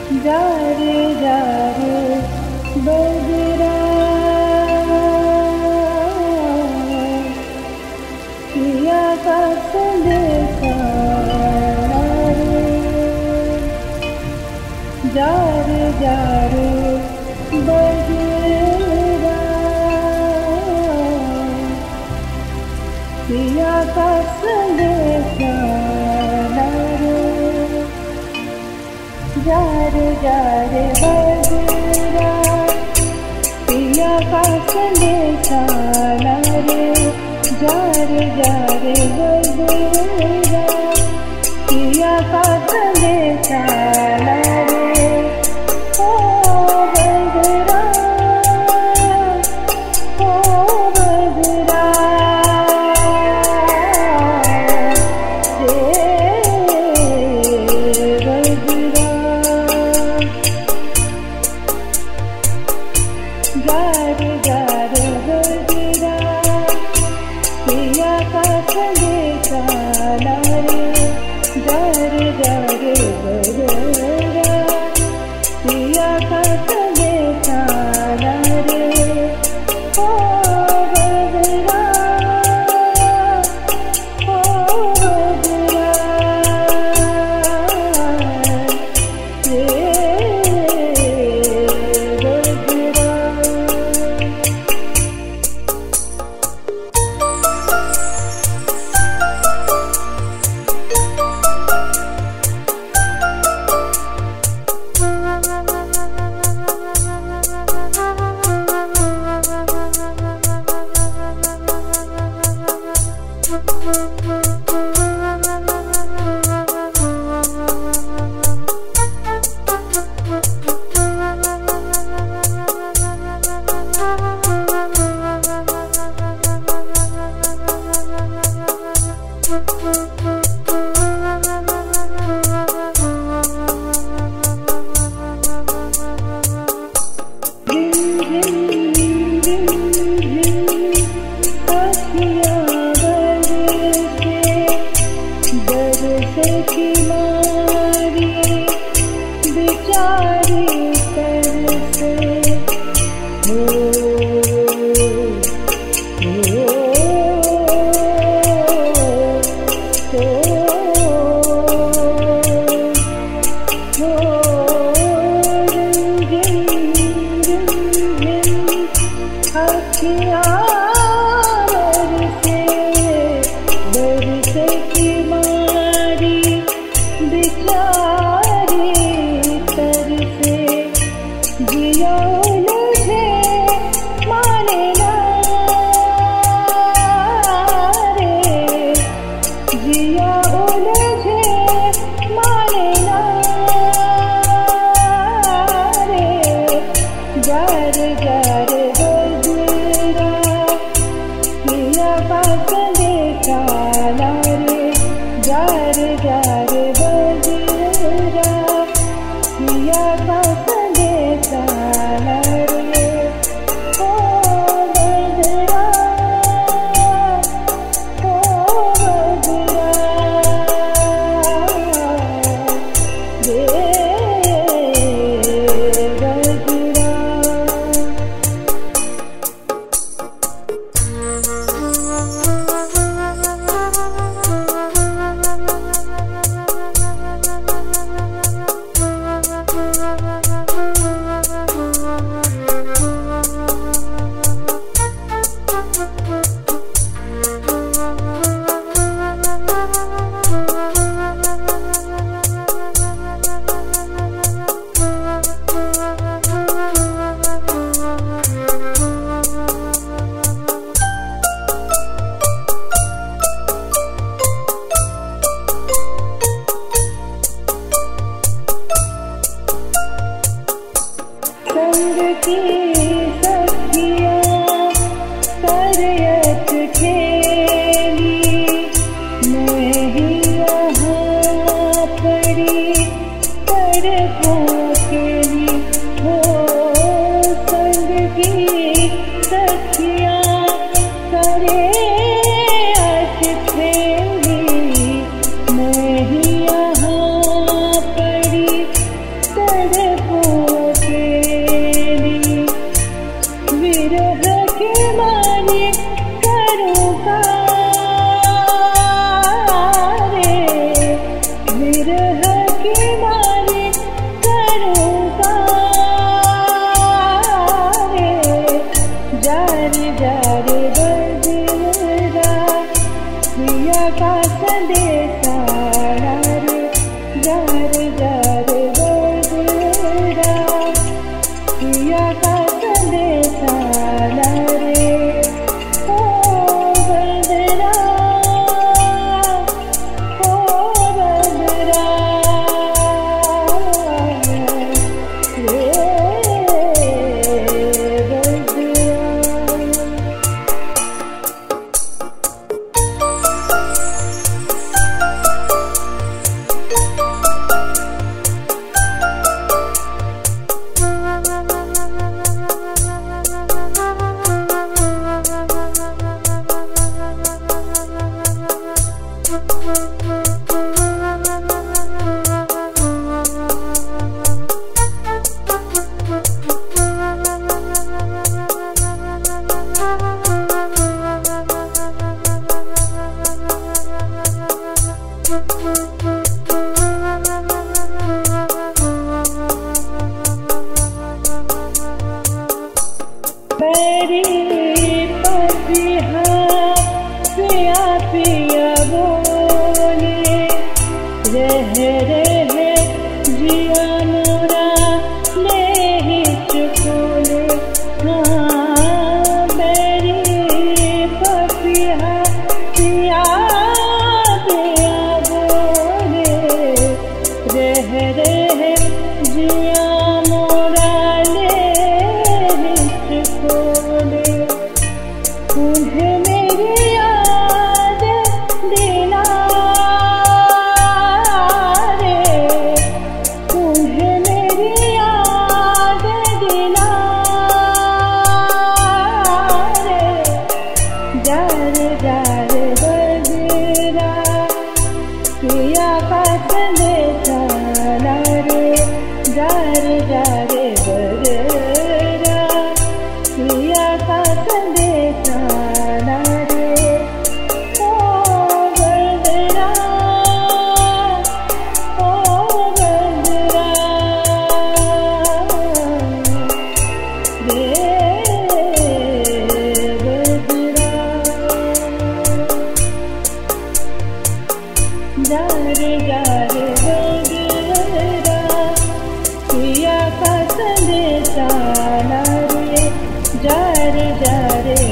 जा रे बजरा पिया का संदेशा रे। जा रे बजरा पिया का संदेशा रे। जा रे बजरा पिया का संदेशा रे। जा रे बजरा पिया का संदेशा रे। ओ बजरा जा रे बजरा पिया का संदेशा रे। जा रे बजरा पिया का संदेशा रे। ओ बजरा मैं ही यहाँ पड़ी जा रे बजरा पिया का संदेशा ला रे ओ बजरा मेरी पपिया पिया पिया बोले रह रहे जिया मोरा नहीं चुकोले हाँ मेरी पपिया पिया पिया बोले रह रहे जिया मोरा उन्हें मेरी याद दिला रे उन्हें मेरी याद दिला रे जा रे बजरा पिया का संदेशा ला रे जा रे बजरा पिया का संदेशा ला रे ओ बजरा रे बजरा जा रे बजरा पिया का संदेशा ला रे जा रे